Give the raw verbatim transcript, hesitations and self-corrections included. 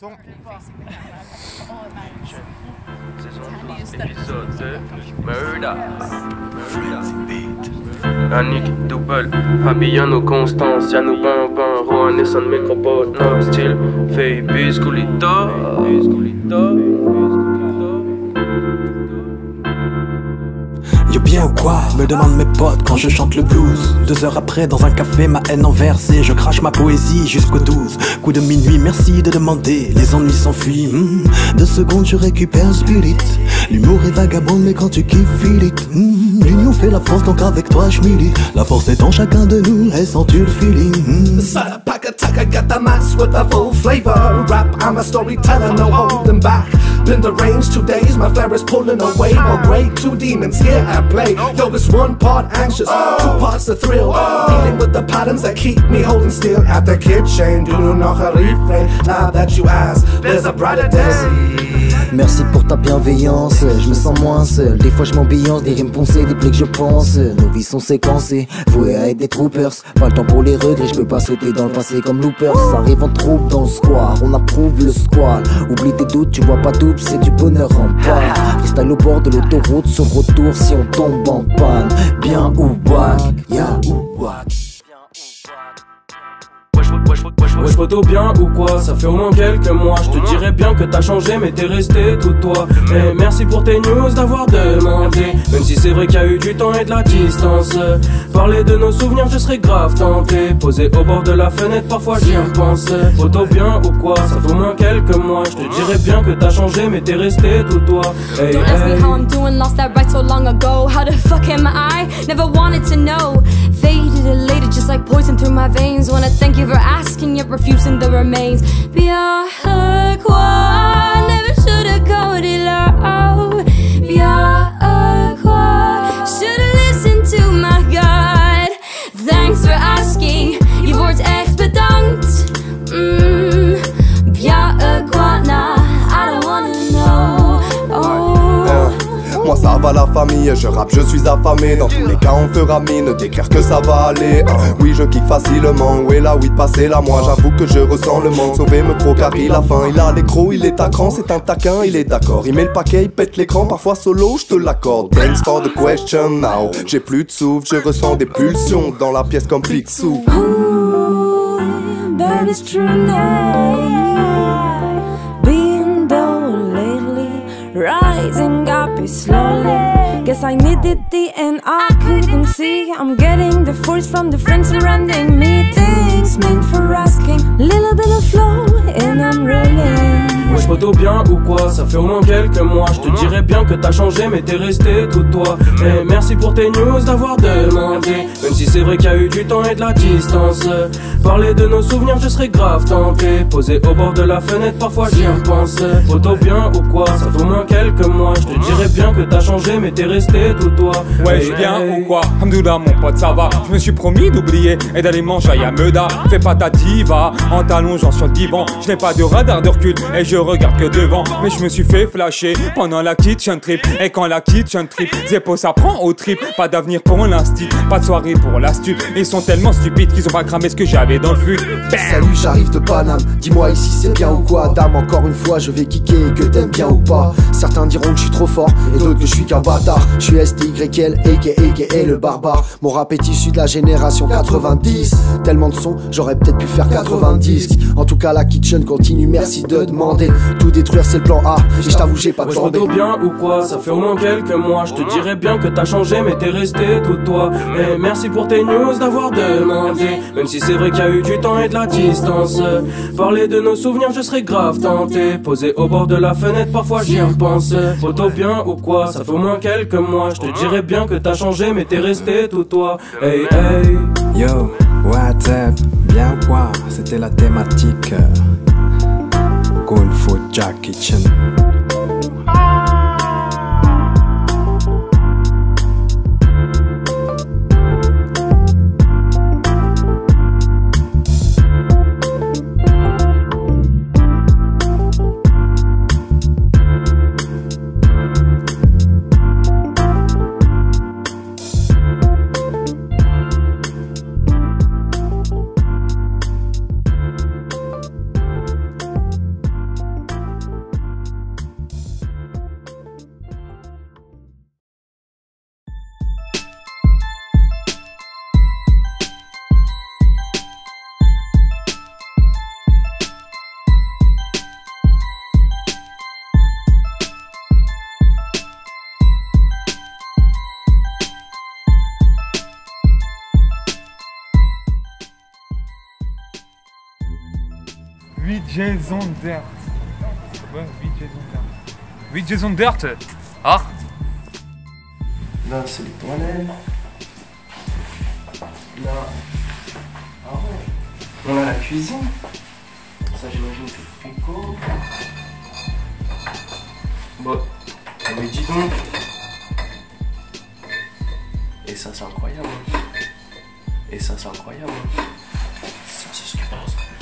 son. Épisode deux, Murda. Annick Double, Fabiano Constance, Yannou Ban Ban, Rohan Nesson Micropod, Nob Style, Fei Bisculito. Yo bien ou quoi, me demandent mes potes quand je chante le blues. Deux heures après dans un café, ma haine en versée. Je crache ma poésie jusqu'au douze. Coup de minuit, merci de demander. Les ennuis s'enfuient, mmh. Deux secondes je récupère un spirit. L'humour est vagabond mais quand tu kiffes, feel it, mmh. L'union fait la force donc avec toi je milite. La force est en chacun de nous et sens-tu le feeling, mmh. Taka got the mass with a full flavor. Rap, I'm a storyteller, no holding back. Been the range two days, my flair is pulling away. Well, great, two demons here at play. Yo, it's one part anxious, two parts the thrill. Dealing with the patterns that keep me holding still. At the kitchen, do noch a refrain. Now that you ask, there's a brighter day. Merci pour ta bienveillance, je me sens moins seul. Des fois je m'ambiance, des rimes poncées, des plaies que je pense. Nos vies sont séquencées, vouées à être des troopers. Pas le temps pour les regrets, je peux pas sauter dans le passé comme loopers. Ça arrive en troupe dans le square, on approuve le squal. Oublie tes doutes, tu vois pas double, c'est du bonheur en panne. Freestyle au bord de l'autoroute, sur retour si on tombe en panne. Bien ou wack, ya ou wack. Wesh poto bien ou quoi, ça fait au moins quelques mois. Je te dirais bien que t'as changé mais t'es resté tout toi. Mais merci pour tes news d'avoir demandé. Même si c'est vrai qu'il y a eu du temps et de la distance. Parler de nos souvenirs je serais grave tenté. Posé au bord de la fenêtre parfois j'y repense. Poto bien ou quoi, ça fait au moins quelques mois. Je te dirais bien que t'as changé mais t'es resté tout toi. Hey, don't ask me how I'm doing, lost that right so long ago. How the fuck am I? Never wanted to know. Faded, elated, just like poison through my veins. Wanna thank you for asking, yet refusing the remains. Bien quoi, never should've called it low. Bien quoi, should've listened to my God. Thanks for asking, je wordt echt bedankt. Mm, bien quoi, nah, I don't wanna know. Oh. Moi ça va la famille, je rappe, je suis affamé. Dans tous les cas on fera mine d'écrire que ça va aller. Oui je kick facilement, où est la weed passez la moi. J'avoue que je ressens le manque, sauver me pro car il a faim. Il a l'écro, il est à cran, c'est un taquin, il est d'accord. Il met le paquet, il pète l'écran, parfois solo, je te l'accorde. Thanks for the question now. J'ai plus de souffle, je ressens des pulsions dans la pièce comme Picsou. But it's true now. Being down lately, rising up is slowly. Guess I needed the and I couldn't see. I'm getting the force from the friends surrounding me. Thanks, man, for asking. Little bit of flow and I'm rolling. Wesh poto bien ou quoi, ça fait au moins quelques mois. Je te dirais bien que t'as changé mais t'es resté tout toi. Mais merci pour tes news d'avoir demandé. Même si c'est vrai qu'il y a eu du temps et de la distance. Parler de nos souvenirs je serais grave tenté. Posé au bord de la fenêtre parfois j'y repense. Poto bien ou quoi, ça fait au moins quelques mois. Je te dirais bien que t'as changé mais t'es resté tout toi. Wesh hey, bien hey. Ou quoi, Hamdoullah mon pote ça va. Je me suis promis d'oublier et d'aller manger à Yameda. Fais pas ta diva en t'allongeant sur le divan. Je n'ai pas de radar de recul et je regarde que devant. Mais je me suis fait flasher pendant la kitchen trip. Et quand la kitchen trip, Zeppo ça prend au trip. Pas d'avenir pour l'instit, pas de soirée pour la stup. Ils sont tellement stupides qu'ils ont pas cramé ce que j'avais dans le fut. Salut, j'arrive de Paname, dis-moi ici c'est bien ou quoi. Dame, encore une fois je vais kicker et que t'aimes bien ou pas. Certains diront que je suis trop fort et d'autres que je suis qu'un bâtard. Je suis S T Y L, aka aka le barbare. Mon rap est issu de la génération quatre-vingt-dix. Tellement de sons, j'aurais peut-être pu faire quatre-vingt-dix. En tout cas la kitchen continue, merci de demander. Tout détruire c'est le plan A, et je t'avoue j'ai pas de plan B. Bien ou quoi, ça fait au moins quelques mois. Je te dirais bien que t'as changé mais t'es resté tout toi. Mais merci pour tes news d'avoir demandé. Même si c'est vrai qu'il y a eu du temps et de la distance. Parler de nos souvenirs je serais grave tenté. Posé au bord de la fenêtre parfois j'y repense. Poto bien ou quoi, ça fait au moins quelques mois. Je te dirais bien que t'as changé mais t'es resté tout toi. Hey hey. Yo, what's up, bien ou quoi, c'était la thématique. Kung Fu Jack Kitchen. huit Jason Dirt. Ouais, huit Jason Dirt. huit Jason Dirt. Ah. Là, c'est les toilettes. Là. Ah ouais. On a la cuisine. Ça, j'imagine, c'est le frigo. Bon. Mais dis donc. Et ça, c'est incroyable. Et ça, c'est incroyable. Ça, c'est ce que je pense.